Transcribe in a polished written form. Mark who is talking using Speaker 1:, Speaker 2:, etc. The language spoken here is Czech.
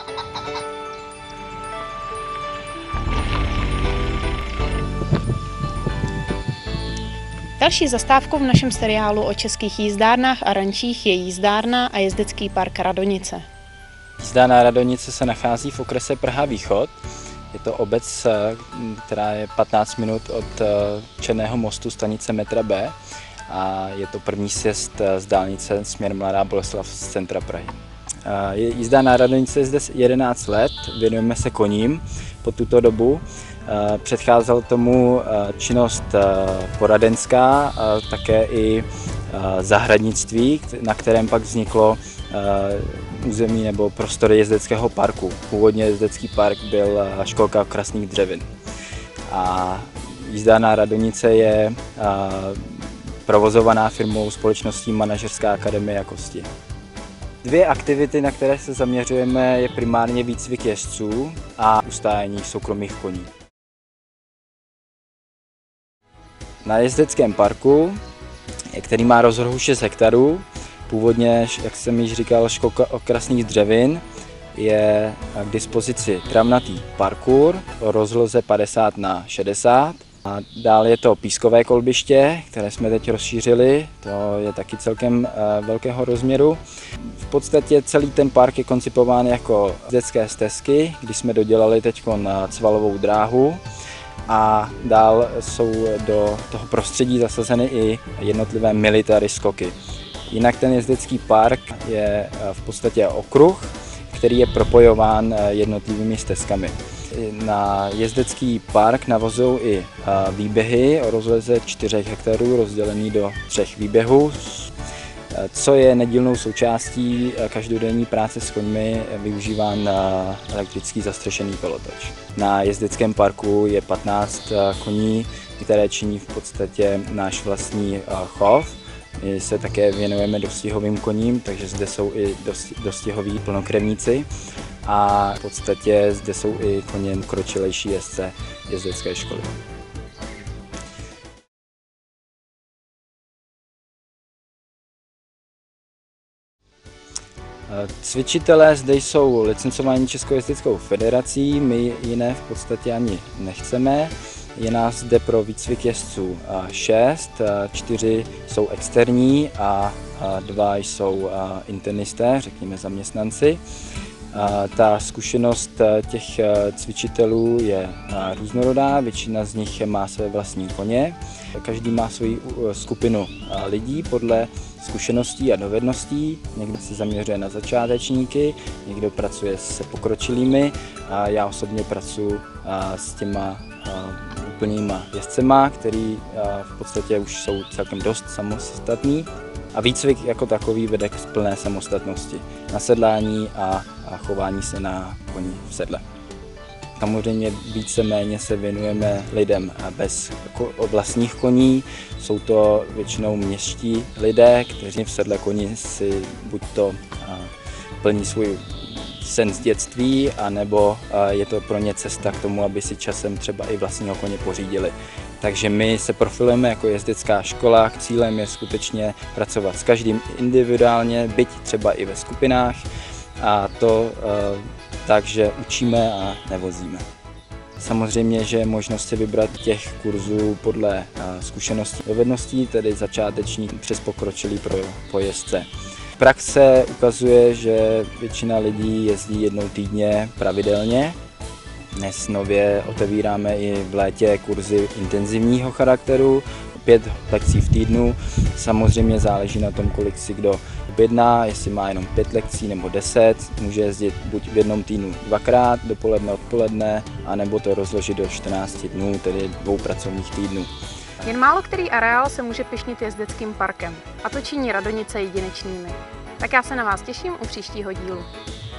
Speaker 1: Další zastávkou v našem seriálu o českých jízdárnách a rančích je jízdárna a jezdecký park Radonice.
Speaker 2: Jízdárna Radonice se nachází v okrese Praha-Východ. Je to obec, která je 15 minut od Černého mostu stanice metra B a je to první sjezd z dálnice směr Mladá Boleslav z centra Prahy. Jízdárna Radonice je zde 11 let, věnujeme se koním po tuto dobu. Předcházela tomu činnost poradenská a také i zahradnictví, na kterém pak vzniklo území nebo prostory jezdeckého parku. Původně jezdecký park byl školka okrasných dřevin. A jízdárna Radonice je provozovaná firmou společností Manažerská akademie jakosti. Dvě aktivity, na které se zaměřujeme, je primárně výcvik jezdců a ustájení soukromých koní. Na jezdeckém parku, který má rozlohu 6 hektarů, původně, jak jsem již říkal, školka okrasných dřevin, je k dispozici travnatý parkour o rozloze 50×60. A dále je to pískové kolbiště, které jsme teď rozšířili, to je taky celkem velkého rozměru. V podstatě celý ten park je koncipován jako jezdecké stezky, když jsme dodělali teď cvalovou dráhu. A dál jsou do toho prostředí zasazeny i jednotlivé military skoky. Jinak ten jezdecký park je v podstatě okruh, který je propojován jednotlivými stezkami. Na jezdecký park navazují i výběhy o rozloze 4 hektarů rozdělený do 3 výběhů. Co je nedílnou součástí každodenní práce s koňmi, využíván elektrický zastřešený kolotoč. Na jezdeckém parku je 15 koní, které činí v podstatě náš vlastní chov. My se také věnujeme dostihovým koním, takže zde jsou i dostihoví plnokrevníci a v podstatě zde jsou i koně kročilejší jezdce jezdecké školy. Cvičitelé zde jsou licencovaní Českou jezdeckou federací, my jiné v podstatě ani nechceme. Je nás zde pro výcvik jezdců 6, 4 jsou externí a 2 jsou internisté, řekněme zaměstnanci. Ta zkušenost těch cvičitelů je různorodá, většina z nich má své vlastní koně. Každý má svoji skupinu lidí podle zkušeností a dovedností. Někdo se zaměřuje na začátečníky, někdo pracuje se pokročilými a já osobně pracuji s těma úplnýma jezdcema, který v podstatě už jsou celkem dost samostatní. A výcvik jako takový vede k plné samostatnosti na sedlání a chování se na koni v sedle. Samozřejmě víceméně se věnujeme lidem bez vlastních koní. Jsou to většinou městští lidé, kteří v sedle koni si buď to plní svůj sen z dětství, anebo je to pro ně cesta k tomu, aby si časem třeba i vlastního koně pořídili. Takže my se profilujeme jako jezdecká škola, cílem je skutečně pracovat s každým individuálně, byť třeba i ve skupinách, a to tak, že učíme a nevozíme. Samozřejmě, že je možnost si vybrat těch kurzů podle zkušeností a dovedností, tedy začáteční přes pokročilý po jezdce. Praxe ukazuje, že většina lidí jezdí jednou týdně pravidelně. Dnes nově otevíráme i v létě kurzy intenzivního charakteru, 5 lekcí v týdnu. Samozřejmě záleží na tom, kolik si kdo objedná, jestli má jenom 5 lekcí nebo 10. Může jezdit buď v jednom týdnu 2krát, dopoledne, odpoledne, anebo to rozložit do 14 dnů, tedy 2 pracovních týdnů.
Speaker 1: Jen málo který areál se může pyšnit jezdeckým parkem a to činí Radonice jedinečnými. Tak já se na vás těším u příštího dílu.